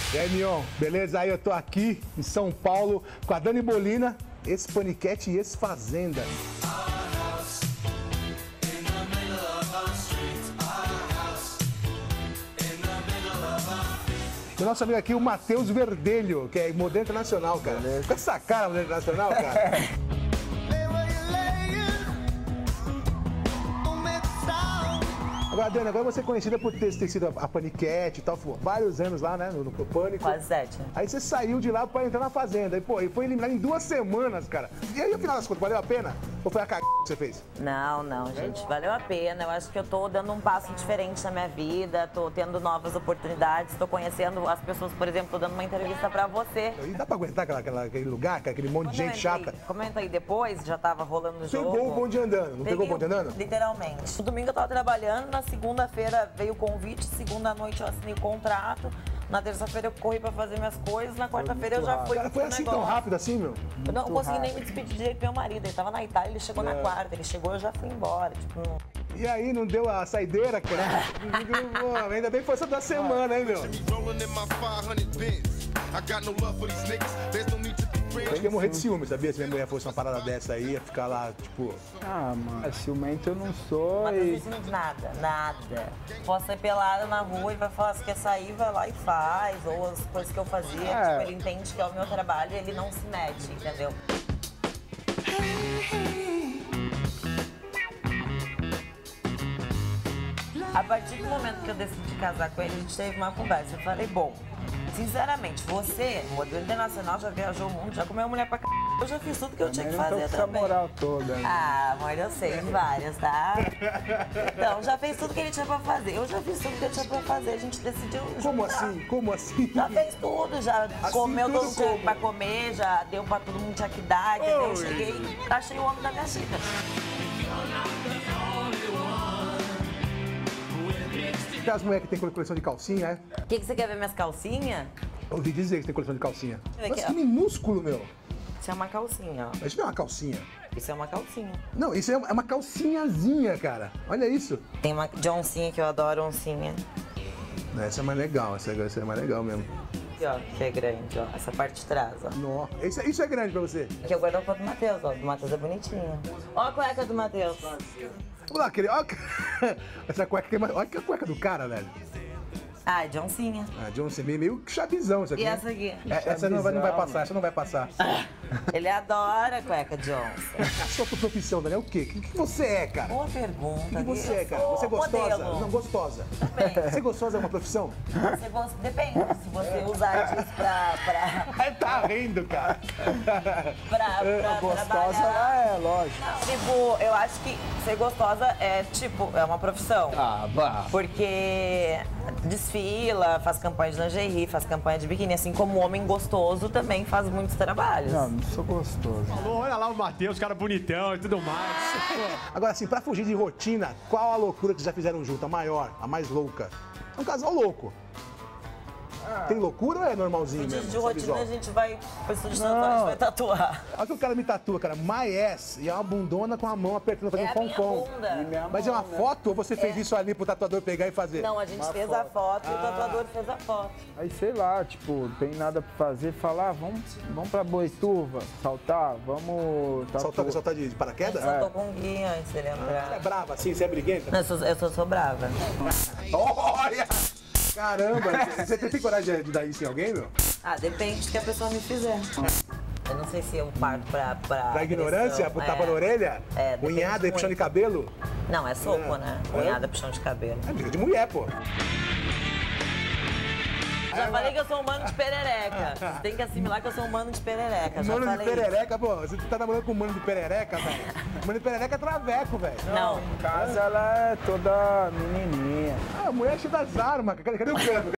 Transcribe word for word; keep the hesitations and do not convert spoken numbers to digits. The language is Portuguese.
E aí, Mion, beleza? Aí eu tô aqui em São Paulo com a Dani Bolina, esse Paniquete e esse Fazenda. E o nosso amigo aqui, o Matheus Verdelho, que é modelo internacional, cara. Beleza. Com essa cara, modelo internacional, cara. Agora, Dani, agora você é conhecida por ter, ter sido a Paniquete e tal, vários anos lá, né, no, no Pânico. Quase sete. Aí você saiu de lá pra entrar na Fazenda. E, pô, e foi eliminado em duas semanas, cara. E aí, afinal das contas, valeu a pena? Ou foi a cagada que você fez? Não, não, gente, valeu a pena. Eu acho que eu tô dando um passo diferente na minha vida, tô tendo novas oportunidades, tô conhecendo as pessoas, por exemplo, tô dando uma entrevista pra você. E dá pra aguentar aquela, aquela, aquele lugar, aquele monte de gente chata? Como eu entrei depois, já tava rolando o jogo. Pegou o bonde andando, não Peguei, pegou o bonde andando? Literalmente. No domingo eu tava trabalhando, na segunda-feira veio o convite, segunda noite eu assinei o contrato, na terça-feira eu corri pra fazer minhas coisas, na quarta-feira eu já fui. Cara, foi assim tão rápido assim, meu? Eu não consegui nem me despedir direito do meu marido, ele tava na Itália, ele chegou é. na quarta, ele chegou, eu já fui embora, tipo... Não... E aí, não deu a saideira, cara? Pô, ainda bem que foi só da semana, hein, meu? Eu ia morrer de ciúme, sabia? Se minha mulher fosse uma parada dessa aí, ia ficar lá, tipo... Ah, mano, ciumento eu não sou. Mas e... não ciúme de nada, nada. Posso sair pelada na rua e vai falar, se quer sair, vai lá e faz. Ou as coisas que eu fazia, é. tipo, ele entende que é o meu trabalho e ele não se mete, entendeu? A partir do momento que eu decidi casar com ele, a gente teve uma conversa. Eu falei, bom, sinceramente, você, modelo internacional, já viajou o mundo, já comeu mulher pra c... Eu já fiz tudo que eu Também tinha que não fazer tô com também. essa moral toda. Né? Ah, amor, eu sei, várias, tá? Então, já fez tudo que ele tinha pra fazer. Eu já fiz tudo que eu tinha pra fazer. A gente decidiu Como juntar. assim? Como assim? Já fez tudo, já assim, comeu tudo todo mundo como? pra comer, já deu pra todo mundo tinha que dar, entendeu? Oi. Cheguei, achei o homem da minha vida. Tem as mulheres que tem coleção de calcinha, é? O que, que você quer ver minhas calcinhas? Eu ouvi dizer que tem coleção de calcinha. Aqui, Mas ó. que minúsculo, meu. Isso é uma calcinha, ó. Mas isso não é uma calcinha. Isso é uma calcinha. Não, isso é uma calcinhazinha, cara. Olha isso. Tem uma de oncinha que eu adoro, oncinha. Essa é mais legal, essa, essa é mais legal mesmo. Aqui, ó, que é grande, ó. Essa parte de trás, ó. Nossa, isso, isso é grande pra você? Aqui é o guarda-roupa do Matheus, ó. Do Matheus é bonitinho. Ó a cueca do Matheus. Vamos lá, querido. Olha essa cueca aqui é mais... Olha que a cueca do cara, velho. Ah, é de oncinha. Ah, John, você meio, meio chabizão isso aqui. E essa aqui? É, essa não vai, não vai passar, essa não vai passar. Ele adora a cueca de onça. A sua profissão, Daniel, é o quê? O que você é, cara? Boa pergunta. O que você Eu é, cara? sou Você é gostosa? modelo. Não, gostosa. Depende. Ser gostosa é uma profissão? Você gosta... Depende. Se você usar disso pra... pra... Tá rindo, cara. pra, pra Gostosa trabalhar. ela é, lógico. Tipo, eu acho que ser gostosa é, tipo, é uma profissão. Ah, vá. Porque desfila, faz campanha de lingerie, faz campanha de biquíni, assim como o homem gostoso também faz muitos trabalhos. Não, não sou gostoso. Falou, olha lá o Matheus, cara bonitão e tudo mais. Agora, assim, pra fugir de rotina, qual a loucura que vocês já fizeram junto? A maior, a mais louca? É um casal louco. Tem loucura ou é normalzinho No dia mesmo? de essa rotina visual? a gente vai, pro estúdio de tatuagem, vai tatuar. Olha que o cara me tatua, cara. My ass. E é uma bundona com a mão apertando, fazendo É a minha pom-pom. bunda. Mas é uma foto ou você fez isso ali pro tatuador pegar e fazer? Não, a gente Uma fez foto. a foto e o tatuador fez a foto. Aí, sei lá, tipo, tem nada pra fazer, falar, ah, vamos, vamos pra Boituva, saltar, vamos... tatu- Saltar, saltar de, de paraquedas? Eu só tô com guia, se você Você é lembrar. brava assim? Você é briguenta? Não, eu sou, eu sou, sou brava. Olha! Caramba! Você tem coragem de dar isso em alguém, meu? Ah, depende do que a pessoa me fizer. Eu não sei se eu parto pra... Pra, Pra ignorância? agressão. Pro tapa É. na orelha? É, depende Unhada e puxão de muito. cabelo? Não, é soco, É. né? É. Unhada, puxão de cabelo. É briga de mulher, pô. Já falei que eu sou um mano de perereca. Você tem que assimilar que eu sou um mano de perereca. Já Mano de falei. perereca, pô. Você tá namorando com um mano de perereca, velho? Mano de perereca é traveco, velho. Não. Em casa ela é toda menininha. Ah, a mulher é cheia das armas. Cadê, cadê o cano?